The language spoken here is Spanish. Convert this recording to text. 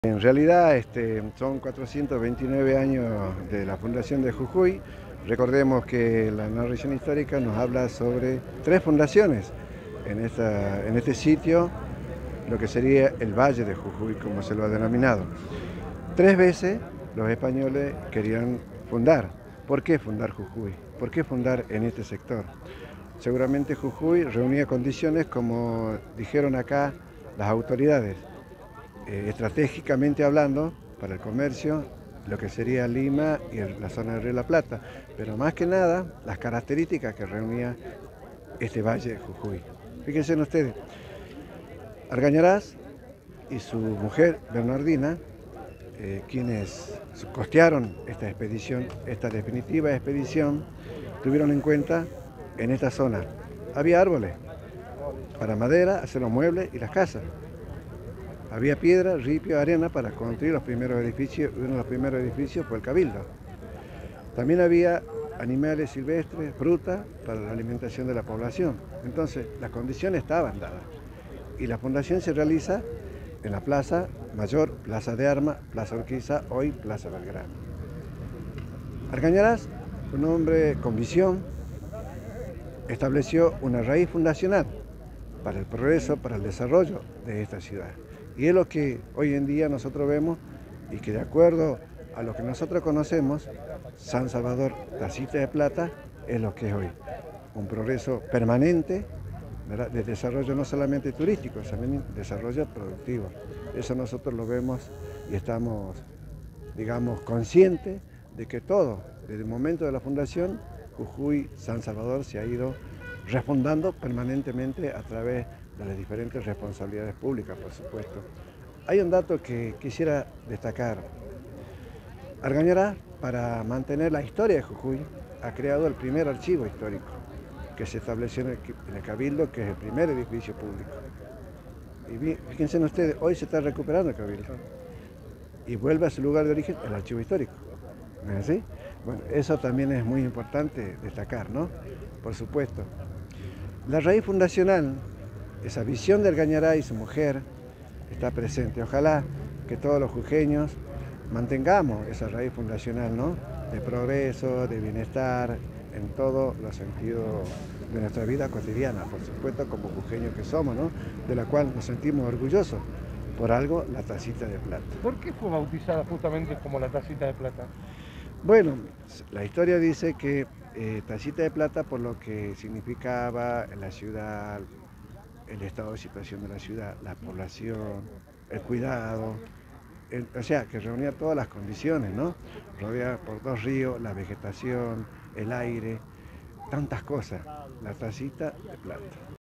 En realidad son 429 años de la fundación de Jujuy. Recordemos que la narración histórica nos habla sobre tres fundaciones en este sitio, lo que sería el Valle de Jujuy, como se lo ha denominado. Tres veces los españoles querían fundar. ¿Por qué fundar Jujuy? ¿Por qué fundar en este sector? Seguramente Jujuy reunía condiciones, como dijeron acá las autoridades, estratégicamente hablando, para el comercio, lo que sería Lima y la zona del Río de la Plata, pero más que nada las características que reunía este valle de Jujuy. Fíjense ustedes, Argañarás y su mujer Bernardina, quienes costearon esta expedición, esta definitiva expedición, tuvieron en cuenta en esta zona. Había árboles para madera, hacer los muebles y las casas. Había piedra, ripio, arena para construir los primeros edificios. Uno de los primeros edificios fue el Cabildo. También había animales silvestres, fruta para la alimentación de la población. Entonces, las condiciones estaban dadas. Y la fundación se realiza en la Plaza Mayor, Plaza de Armas, Plaza Urquiza, hoy Plaza Belgrano. Argañarás, un hombre con visión, estableció una raíz fundacional para el progreso, para el desarrollo de esta ciudad. Y es lo que hoy en día nosotros vemos y que, de acuerdo a lo que nosotros conocemos, San Salvador, Tacita de Plata, es lo que es hoy. Un progreso permanente, ¿verdad?, de desarrollo no solamente turístico, también desarrollo productivo. Eso nosotros lo vemos y estamos, digamos, conscientes de que todo, desde el momento de la fundación, Jujuy, San Salvador se ha ido refundando permanentemente a través de las diferentes responsabilidades públicas, por supuesto. Hay un dato que quisiera destacar. Argañarás, para mantener la historia de Jujuy, ha creado el primer archivo histórico que se estableció en el Cabildo, que es el primer edificio público. Y fíjense ustedes, hoy se está recuperando el Cabildo y vuelve a su lugar de origen el archivo histórico. ¿No es así? Bueno, eso también es muy importante destacar, ¿no? Por supuesto. La raíz fundacional, esa visión de Argañarás y su mujer, está presente. Ojalá que todos los jujeños mantengamos esa raíz fundacional, ¿no?, de progreso, de bienestar, en todos los sentidos de nuestra vida cotidiana, por supuesto, como jujeños que somos, ¿no?, de la cual nos sentimos orgullosos. Por algo, la Tacita de Plata. ¿Por qué fue bautizada justamente como la Tacita de Plata? Bueno, la historia dice que Tacita de Plata, por lo que significaba en la ciudad, el estado de situación de la ciudad, la población, el cuidado, o sea, que reunía todas las condiciones, ¿no? Rodeada por dos ríos, la vegetación, el aire, tantas cosas, la Tacita de Plata.